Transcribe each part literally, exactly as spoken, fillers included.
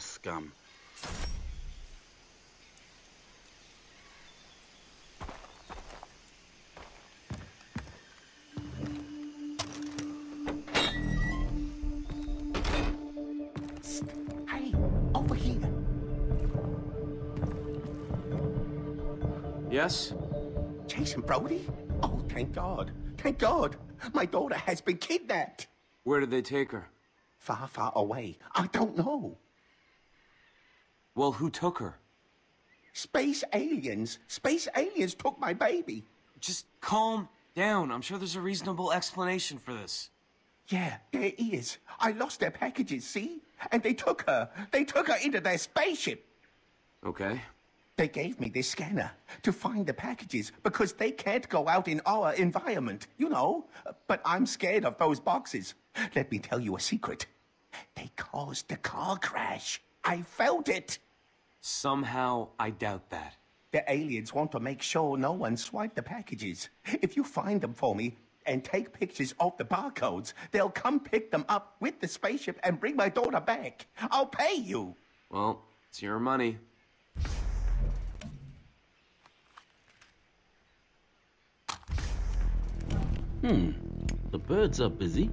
Vaas scum. Hey, over here. Yes? Jason Brody? Oh, thank God. Thank God. My daughter has been kidnapped. Where did they take her? Far, far away. I don't know. Well, who took her? Space aliens. Space aliens took my baby. Just calm down. I'm sure there's a reasonable explanation for this. Yeah, there is. I lost their packages, see? And they took her. They took her into their spaceship. Okay. They gave me this scanner to find the packages because they can't go out in our environment, you know. But I'm scared of those boxes. Let me tell you a secret. They caused the car crash. I felt it. Somehow, I doubt that. The aliens want to make sure no one swiped the packages. If you find them for me and take pictures of the barcodes, they'll come pick them up with the spaceship and bring my daughter back. I'll pay you. Well, it's your money. Hmm. The birds are busy.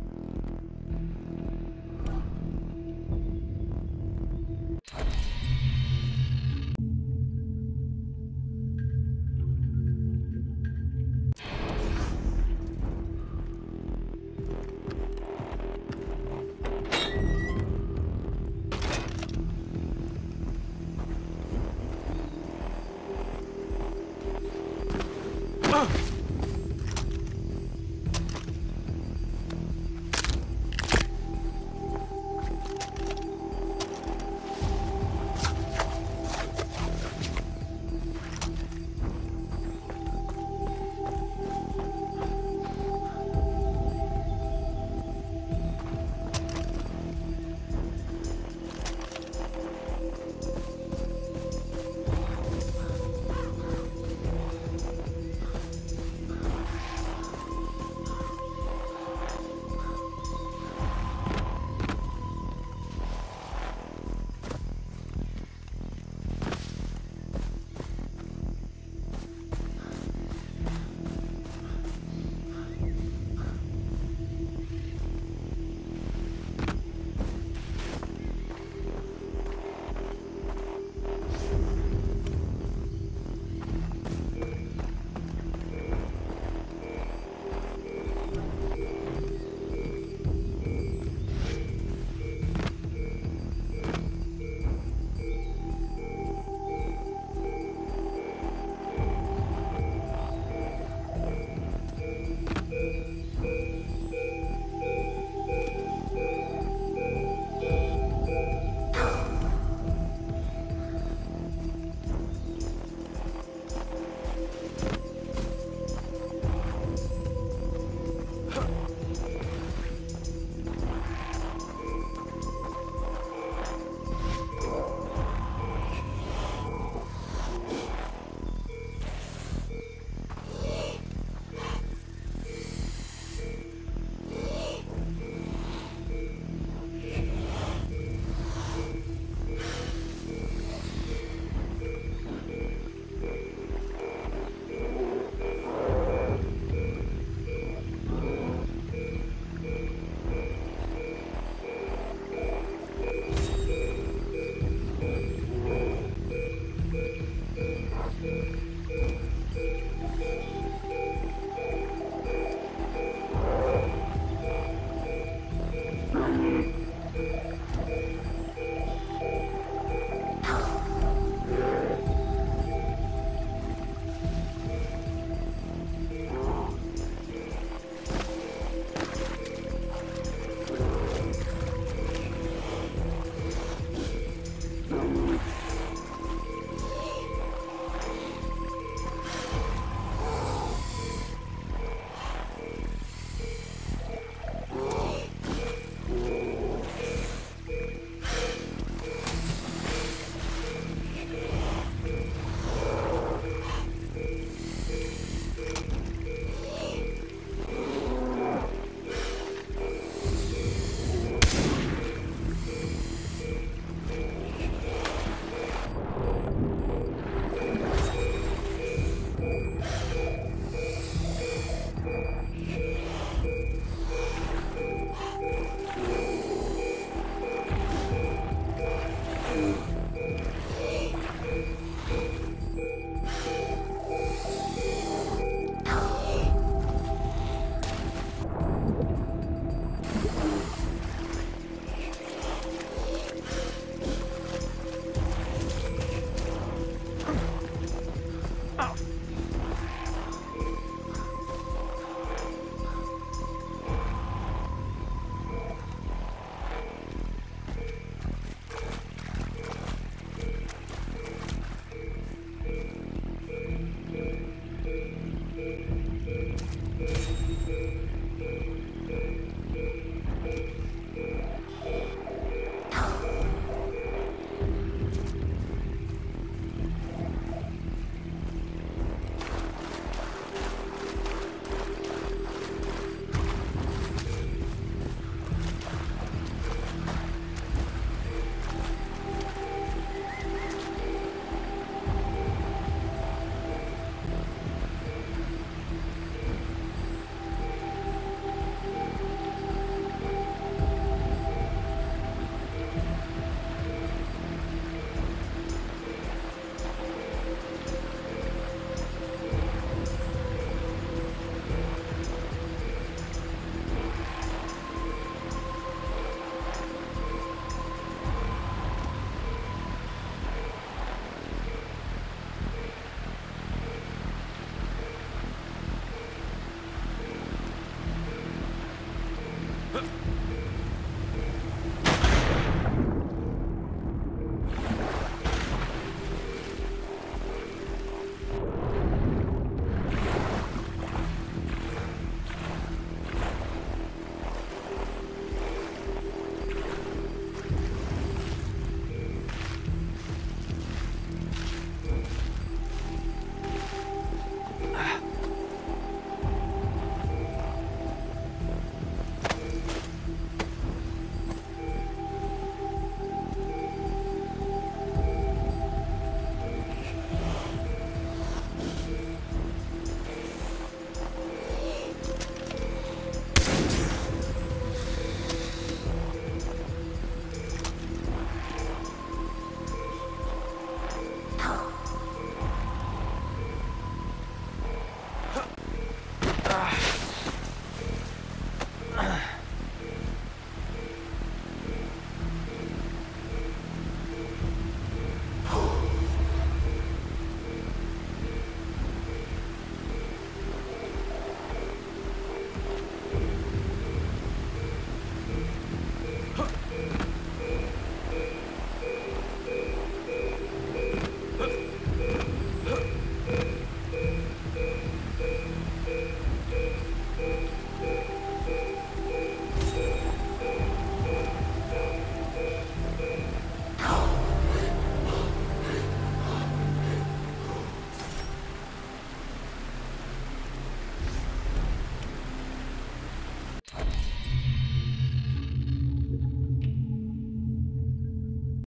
Huh.